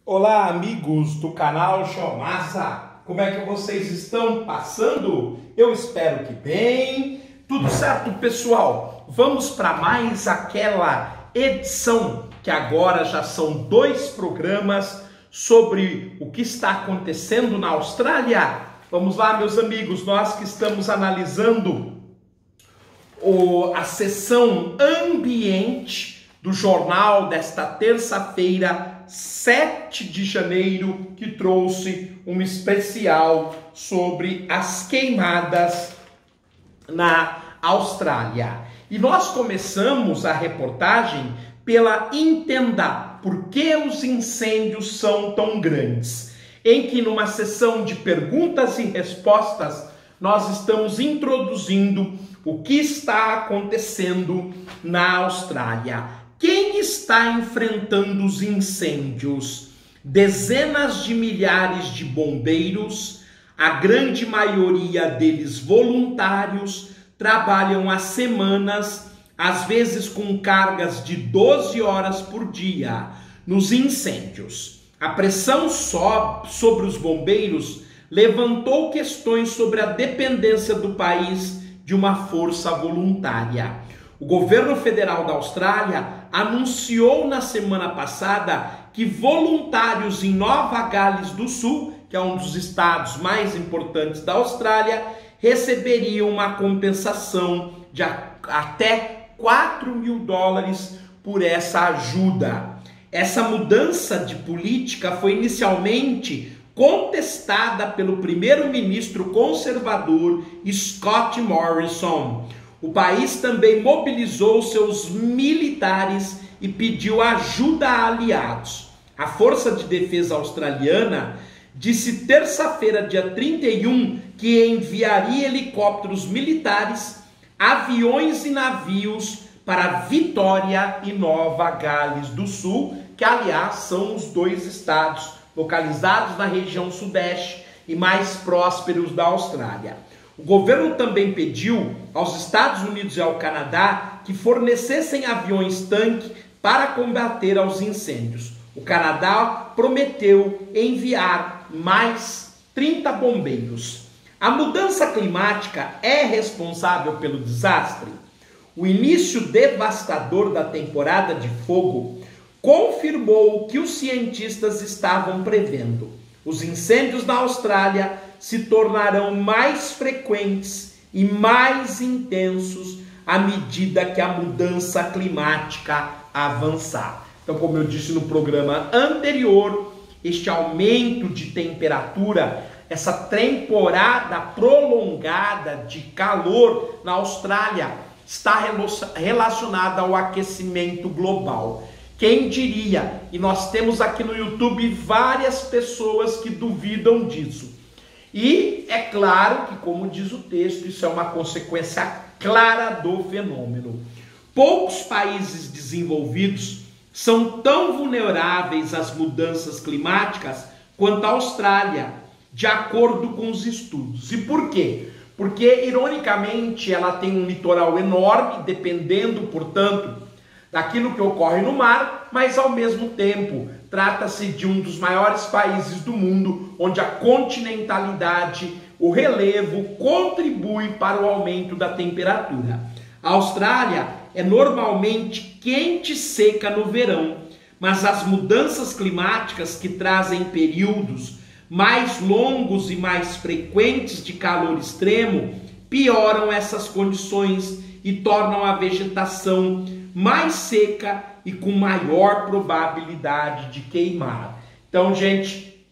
Olá, amigos do canal Geomassa, como é que vocês estão passando? Eu espero que bem. Tudo certo, pessoal? Vamos para mais aquela edição, que agora já são 2 programas sobre o que está acontecendo na Austrália. Vamos lá, meus amigos, nós que estamos analisando a sessão ambiente do jornal desta terça-feira, 7 de janeiro, que trouxe um especial sobre as queimadas na Austrália. E nós começamos a reportagem pela Entenda por que os incêndios são tão grandes, em que numa sessão de perguntas e respostas nós estamos introduzindo o que está acontecendo na Austrália. Quem está enfrentando os incêndios? Dezenas de milhares de bombeiros, a grande maioria deles voluntários, trabalham há semanas, às vezes com cargas de 12 horas por dia, nos incêndios. A pressão sobre os bombeiros levantou questões sobre a dependência do país de uma força voluntária. O governo federal da Austrália anunciou na semana passada que voluntários em Nova Gales do Sul, que é um dos estados mais importantes da Austrália, receberiam uma compensação de até $4.000 por essa ajuda. Essa mudança de política foi inicialmente contestada pelo primeiro-ministro conservador Scott Morrison. O país também mobilizou seus militares e pediu ajuda a aliados. A Força de Defesa Australiana disse terça-feira, dia 31, que enviaria helicópteros militares, aviões e navios para Vitória e Nova Gales do Sul, que aliás são os 2 estados localizados na região sudeste e mais prósperos da Austrália. O governo também pediu aos Estados Unidos e ao Canadá que fornecessem aviões-tanque para combater aos incêndios. O Canadá prometeu enviar mais 30 bombeiros. A mudança climática é responsável pelo desastre? O início devastador da temporada de fogo confirmou o que os cientistas estavam prevendo. Os incêndios na Austrália se tornarão mais frequentes e mais intensos à medida que a mudança climática avançar. Então, como eu disse no programa anterior, este aumento de temperatura, essa temporada prolongada de calor na Austrália está relacionada ao aquecimento global. Quem diria? E nós temos aqui no YouTube várias pessoas que duvidam disso. E é claro que, como diz o texto, isso é uma consequência clara do fenômeno. Poucos países desenvolvidos são tão vulneráveis às mudanças climáticas quanto a Austrália, de acordo com os estudos. E por quê? Porque, ironicamente, ela tem um litoral enorme, dependendo, portanto, daquilo que ocorre no mar, mas ao mesmo tempo trata-se de um dos maiores países do mundo, onde a continentalidade, o relevo, contribui para o aumento da temperatura. A Austrália é normalmente quente e seca no verão, mas as mudanças climáticas que trazem períodos mais longos e mais frequentes de calor extremo pioram essas condições e tornam a vegetação mais seca e com maior probabilidade de queimar. Então, gente,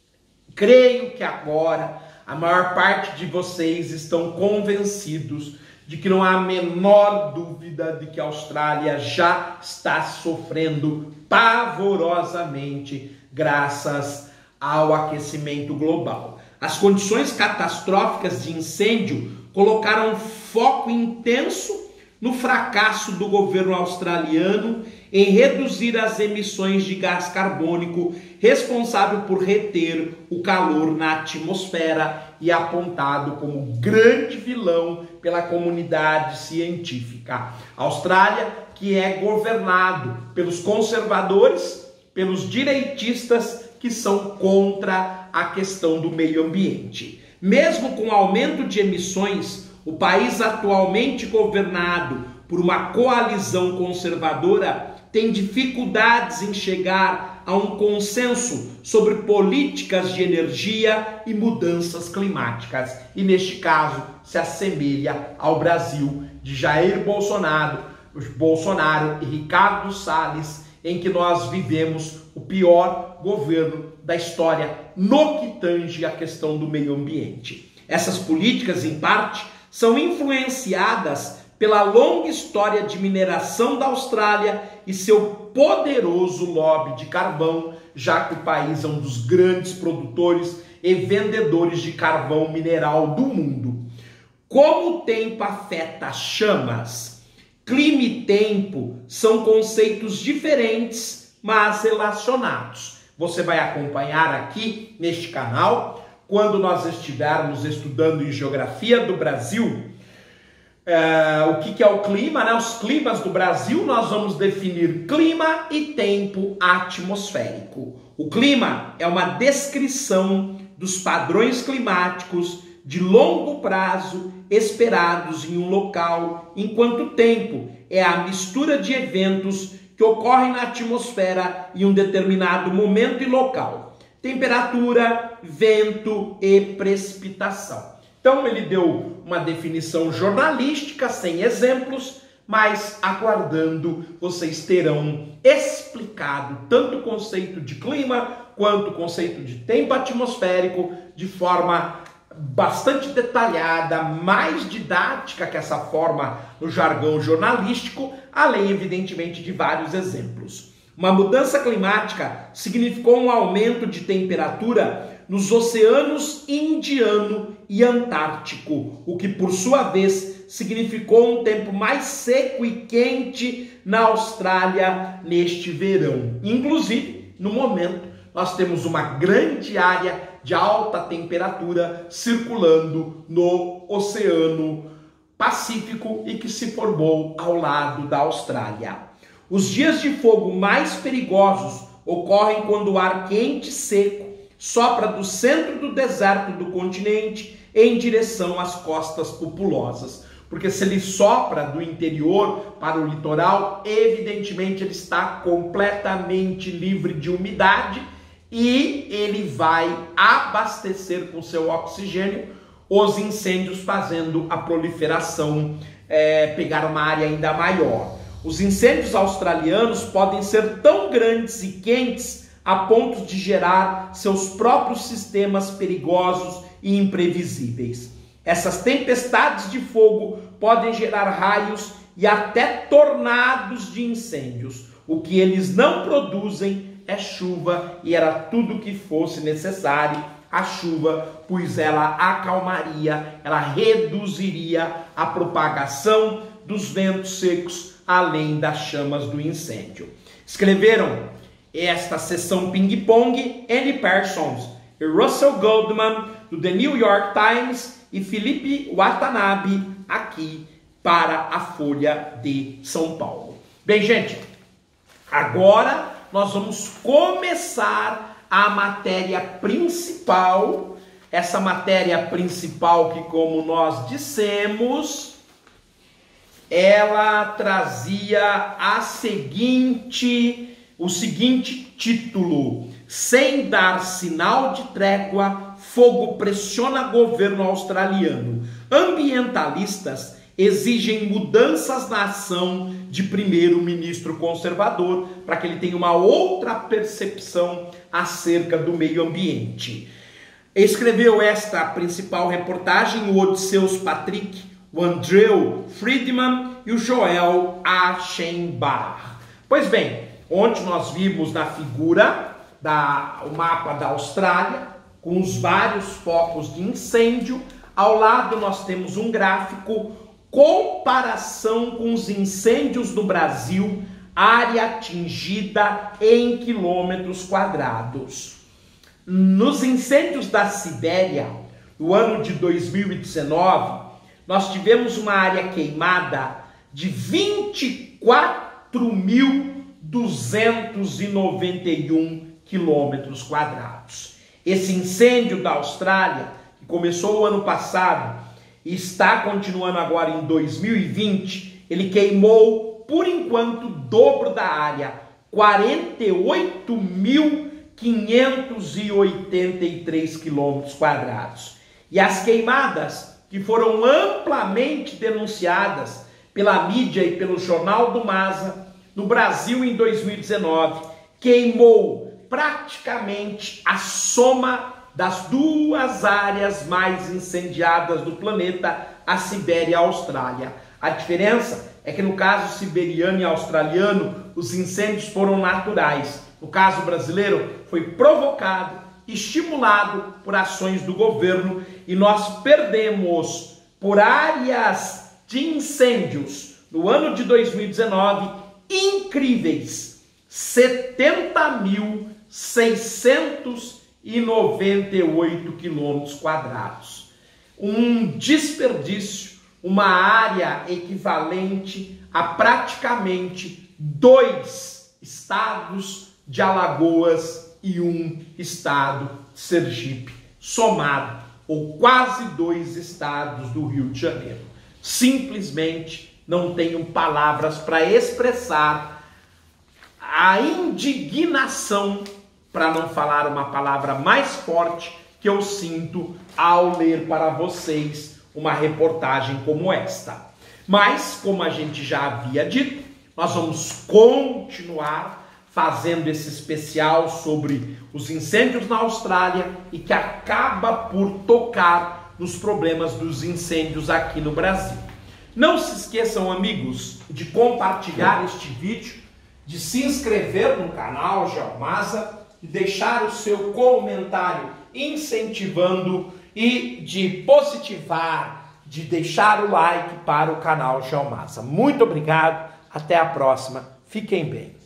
creio que agora a maior parte de vocês estão convencidos de que não há a menor dúvida de que a Austrália já está sofrendo pavorosamente graças ao aquecimento global. As condições catastróficas de incêndio colocaram foco intenso no fracasso do governo australiano em reduzir as emissões de gás carbônico, responsável por reter o calor na atmosfera e apontado como grande vilão pela comunidade científica. A Austrália, que é governado pelos conservadores, pelos direitistas que são contra a questão do meio ambiente. Mesmo com o aumento de emissões, o país atualmente governado por uma coalizão conservadora tem dificuldades em chegar a um consenso sobre políticas de energia e mudanças climáticas. E neste caso se assemelha ao Brasil de Jair Bolsonaro e Ricardo Salles, em que nós vivemos o pior governo da história no que tange a questão do meio ambiente. Essas políticas, em parte, são influenciadas pela longa história de mineração da Austrália e seu poderoso lobby de carvão, já que o país é um dos grandes produtores e vendedores de carvão mineral do mundo. Como o tempo afeta as chamas? Clima e tempo são conceitos diferentes, mas relacionados. Você vai acompanhar aqui neste canal, quando nós estivermos estudando em Geografia do Brasil, o que é o clima, né? Os climas do Brasil, nós vamos definir clima e tempo atmosférico. O clima é uma descrição dos padrões climáticos de longo prazo esperados em um local, enquanto o tempo é a mistura de eventos que ocorrem na atmosfera em um determinado momento e local. Temperatura, vento e precipitação. Então ele deu uma definição jornalística, sem exemplos, mas aguardando vocês terão explicado tanto o conceito de clima quanto o conceito de tempo atmosférico de forma bastante detalhada, mais didática que essa forma no jargão jornalístico, além evidentemente de vários exemplos. Uma mudança climática significou um aumento de temperatura nos oceanos Indiano e Antártico, o que por sua vez significou um tempo mais seco e quente na Austrália neste verão. Inclusive, no momento, nós temos uma grande área de alta temperatura circulando no Oceano Pacífico e que se formou ao lado da Austrália. Os dias de fogo mais perigosos ocorrem quando o ar quente e seco sopra do centro do deserto do continente em direção às costas populosas. Porque se ele sopra do interior para o litoral, evidentemente ele está completamente livre de umidade e ele vai abastecer com seu oxigênio os incêndios, fazendo a proliferação pegar uma área ainda maior. Os incêndios australianos podem ser tão grandes e quentes a ponto de gerar seus próprios sistemas perigosos e imprevisíveis. Essas tempestades de fogo podem gerar raios e até tornados de incêndios. O que eles não produzem é chuva, e era tudo que fosse necessário a chuva, pois ela acalmaria, ela reduziria a propagação dos ventos secos, além das chamas do incêndio. Escreveram esta sessão ping-pong Annie Parsons e Russell Goldman, do The New York Times, e Felipe Watanabe, aqui para a Folha de São Paulo. Bem, gente, agora nós vamos começar a matéria principal. Essa matéria principal que, como nós dissemos, ela trazia o seguinte título: sem dar sinal de trégua, fogo pressiona governo australiano. Ambientalistas exigem mudanças na ação de primeiro-ministro conservador para que ele tenha uma outra percepção acerca do meio ambiente. Escreveu esta principal reportagem o Odysseus Patrick, o Andrew Friedman e o Joel Aschenbach. Pois bem, ontem nós vimos na figura o mapa da Austrália com os vários focos de incêndio. Ao lado nós temos um gráfico comparação com os incêndios no Brasil, área atingida em quilômetros quadrados. Nos incêndios da Sibéria, no ano de 2019, nós tivemos uma área queimada de 24.200 291 quilômetros quadrados. Esse incêndio da Austrália, que começou o ano passado e está continuando agora em 2020, ele queimou, por enquanto, o dobro da área, 48.583 quilômetros quadrados. E as queimadas, que foram amplamente denunciadas pela mídia e pelo Jornal do Masa, no Brasil em 2019, queimou praticamente a soma das duas áreas mais incendiadas do planeta, a Sibéria e a Austrália. A diferença é que no caso siberiano e australiano, os incêndios foram naturais. No caso brasileiro, foi provocado, estimulado por ações do governo, e nós perdemos por áreas de incêndios no ano de 2019 incríveis 70.698 quilômetros quadrados. Um desperdício, uma área equivalente a praticamente 2 estados de Alagoas e um estado de Sergipe, somado, ou quase 2 estados do Rio de Janeiro. Simplesmente não tenho palavras para expressar a indignação, para não falar uma palavra mais forte, que eu sinto ao ler para vocês uma reportagem como esta. Mas, como a gente já havia dito, nós vamos continuar fazendo esse especial sobre os incêndios na Austrália e que acaba por tocar nos problemas dos incêndios aqui no Brasil. Não se esqueçam, amigos, de compartilhar este vídeo, de se inscrever no canal Geomasa, de deixar o seu comentário incentivando e de positivar, de deixar o like para o canal Geomasa. Muito obrigado, até a próxima, fiquem bem.